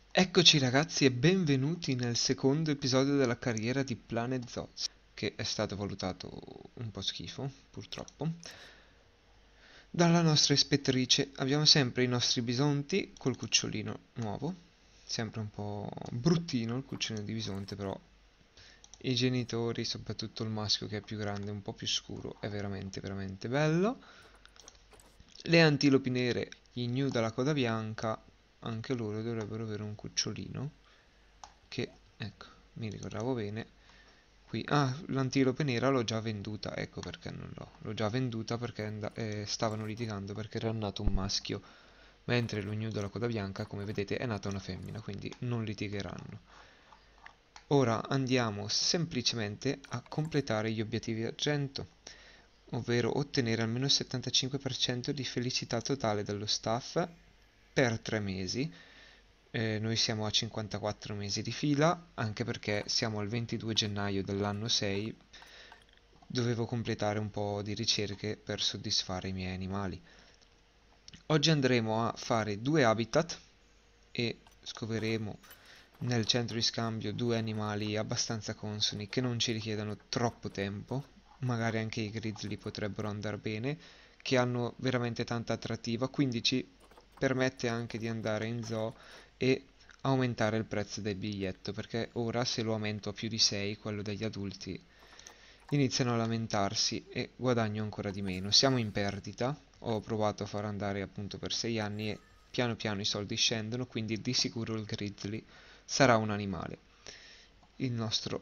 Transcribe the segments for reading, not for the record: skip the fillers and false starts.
Eccoci ragazzi e benvenuti nel secondo episodio della carriera di Planet Zoo, che è stato valutato un po' schifo, purtroppo. Dalla nostra ispettrice abbiamo sempre i nostri bisonti col cucciolino nuovo, sempre un po' bruttino il cucciolino di bisonte, però i genitori, soprattutto il maschio che è più grande, un po' più scuro, è veramente veramente bello. Le antilopi nere, gli gnu dalla coda bianca, anche loro dovrebbero avere un cucciolino che, ecco, mi ricordavo bene. Qui, l'antilope nera l'ho già venduta, ecco perché non l'ho già venduta perché stavano litigando perché era nato un maschio, mentre lo gnu della coda bianca, come vedete, è nata una femmina, quindi non litigheranno. Ora andiamo semplicemente a completare gli obiettivi d'argento, ovvero ottenere almeno il 75% di felicità totale dallo staff per 3 mesi. Noi siamo a 54 mesi di fila, anche perché siamo al 22 gennaio dell'anno 6, dovevo completare un po' di ricerche per soddisfare i miei animali. Oggi andremo a fare 2 habitat e scopriremo nel centro di scambio 2 animali abbastanza consoni che non ci richiedono troppo tempo, magari anche i grizzly potrebbero andare bene, che hanno veramente tanta attrattiva, quindi ci permette anche di andare in zoo e aumentare il prezzo del biglietto, perché ora se lo aumento a più di 6, quello degli adulti, iniziano a lamentarsi e guadagno ancora di meno. Siamo in perdita, ho provato a far andare appunto per 6 anni e piano piano i soldi scendono, quindi di sicuro il grizzly sarà un animale. Il nostro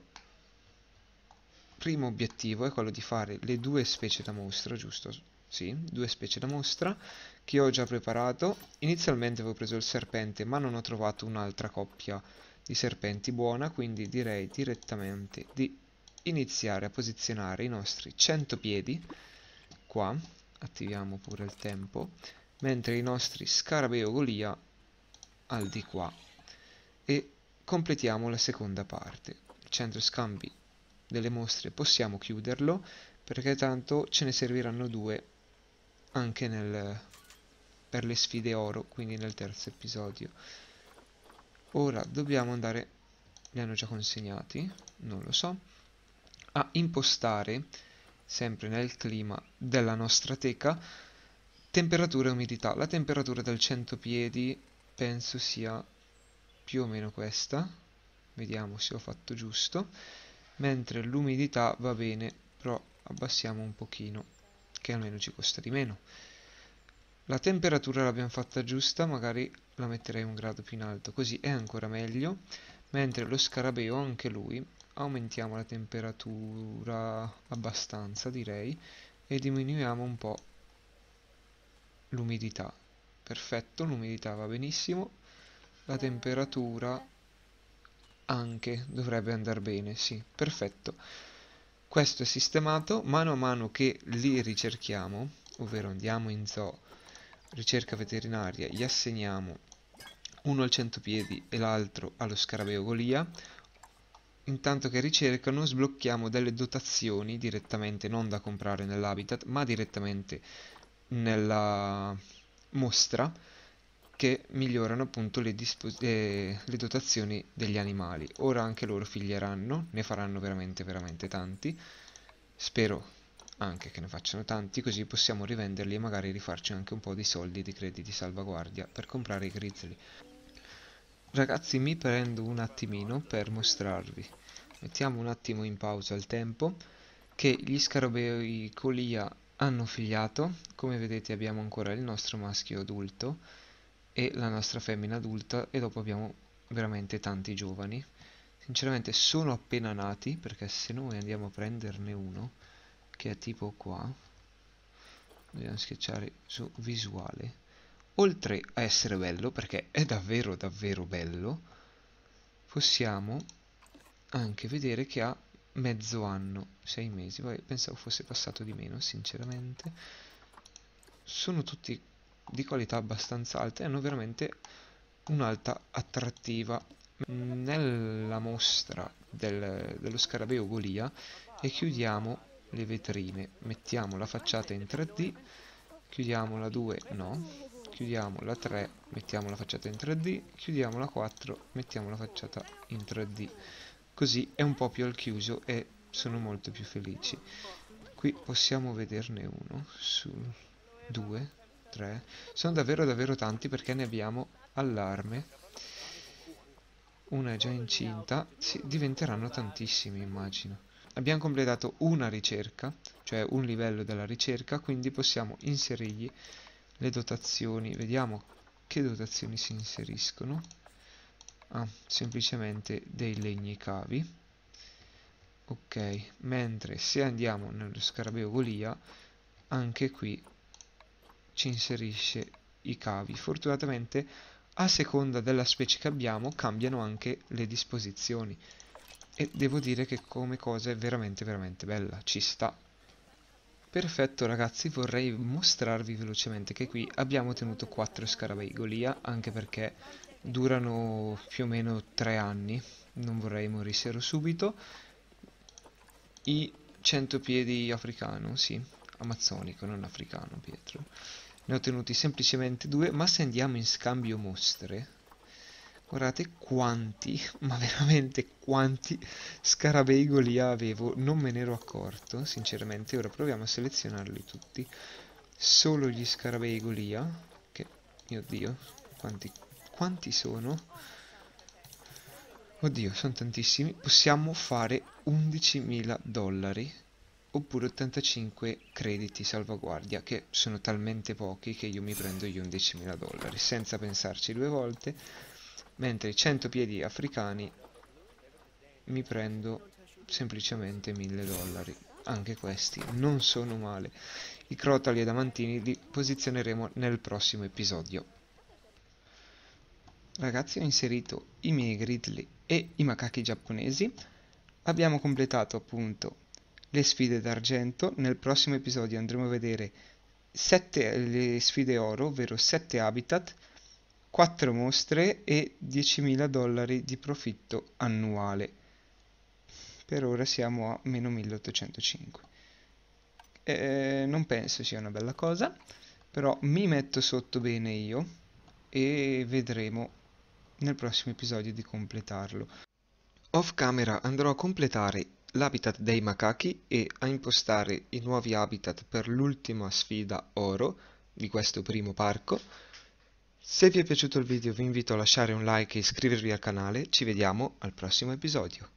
primo obiettivo è quello di fare le 2 specie da mostra, giusto? Sì, 2 specie da mostra che ho già preparato. Inizialmente avevo preso il serpente, ma non ho trovato un'altra coppia di serpenti buona, quindi direi direttamente di iniziare a posizionare i nostri 100 piedi qua, attiviamo pure il tempo, mentre i nostri scarabeo golia al di qua e completiamo la seconda parte. Il centro scambi delle mostre possiamo chiuderlo perché tanto ce ne serviranno 2 anche per le sfide oro, quindi nel terzo episodio. Ora dobbiamo andare, li hanno già consegnati, non lo so, a impostare, sempre nel clima della nostra teca, temperatura e umidità. La temperatura del 100 piedi penso sia più o meno questa, vediamo se ho fatto giusto, mentre l'umidità va bene, però abbassiamo un pochino, che almeno ci costa di meno. La temperatura l'abbiamo fatta giusta, magari la metterei un grado più in alto, così è ancora meglio, mentre lo scarabeo, anche lui, aumentiamo la temperatura abbastanza, direi, e diminuiamo un po' l'umidità. Perfetto, l'umidità va benissimo, la temperatura anche dovrebbe andare bene, sì, perfetto. Questo è sistemato, mano a mano che li ricerchiamo, ovvero andiamo in zoo, ricerca veterinaria, gli assegniamo uno al 100 piedi e l'altro allo scarabeo Golia. Intanto che ricercano sblocchiamo delle dotazioni direttamente, non da comprare nell'habitat, ma direttamente nella mostra, che migliorano appunto le dotazioni degli animali. Ora anche loro figlieranno, ne faranno veramente veramente tanti. Spero anche che ne facciano tanti, così possiamo rivenderli e magari rifarci anche un po' di soldi di crediti salvaguardia per comprare i grizzly. Ragazzi, mi prendo un attimino per mostrarvi. Mettiamo un attimo in pausa il tempo che gli scarabei colia hanno figliato. Come vedete abbiamo ancora il nostro maschio adulto e la nostra femmina adulta e dopo abbiamo veramente tanti giovani. Sinceramente sono appena nati, perché se noi andiamo a prenderne uno che è tipo qua, dobbiamo schiacciare su visuale, oltre a essere bello, perché è davvero davvero bello, possiamo anche vedere che ha mezzo anno, 6 mesi, poi pensavo fosse passato di meno, sinceramente. Sono tutti di qualità abbastanza alta e hanno veramente un'alta attrattiva. Nella mostra dello scarabeo Golia e chiudiamo le vetrine, mettiamo la facciata in 3D, chiudiamo la 2, no, chiudiamo la 3, mettiamo la facciata in 3D, chiudiamo la 4, mettiamo la facciata in 3D. Così è un po' più al chiuso e sono molto più felici. Qui possiamo vederne uno, su 2, 3, sono davvero davvero tanti perché ne abbiamo allarme. Una è già incinta, sì, diventeranno tantissimi immagino. Abbiamo completato una ricerca, cioè un livello della ricerca, quindi possiamo inserirgli le dotazioni. Vediamo che dotazioni si inseriscono. Semplicemente dei legni cavi. Ok, mentre se andiamo nello scarabeo Golia, anche qui ci inserisce i cavi. Fortunatamente, a seconda della specie che abbiamo, cambiano anche le disposizioni. E devo dire che come cosa è veramente veramente bella, ci sta. Perfetto ragazzi, vorrei mostrarvi velocemente che qui abbiamo ottenuto 4 scarabei Golia, anche perché durano più o meno 3 anni, non vorrei morissero subito. I 100 piedi africano, sì, amazzonico, non africano, Pietro. Ne ho ottenuti semplicemente 2, ma se andiamo in scambio mostre, guardate quanti, ma veramente quanti scarabei Golia avevo, non me ne ero accorto, sinceramente. Ora proviamo a selezionarli tutti, solo gli scarabei Golia, che, mio Dio, quanti sono? Oddio, sono tantissimi. Possiamo fare 11.000 dollari oppure 85 crediti salvaguardia, che sono talmente pochi che io mi prendo gli 11.000 dollari senza pensarci due volte, mentre i 100 piedi africani mi prendo semplicemente 1.000 dollari. Anche questi non sono male. I crotali ed amantini li posizioneremo nel prossimo episodio. Ragazzi, ho inserito i miei grizzly e i macachi giapponesi. Abbiamo completato appunto le sfide d'argento. Nel prossimo episodio andremo a vedere le sfide oro, ovvero 7 habitat, 4 mostre e 10.000 dollari di profitto annuale. Per ora siamo a meno 1805. Non penso sia una bella cosa, però mi metto sotto bene io e vedremo nel prossimo episodio di completarlo. Off camera andrò a completare l'habitat dei macachi e a impostare i nuovi habitat per l'ultima sfida oro di questo primo parco. Se vi è piaciuto il video vi invito a lasciare un like e iscrivervi al canale, ci vediamo al prossimo episodio.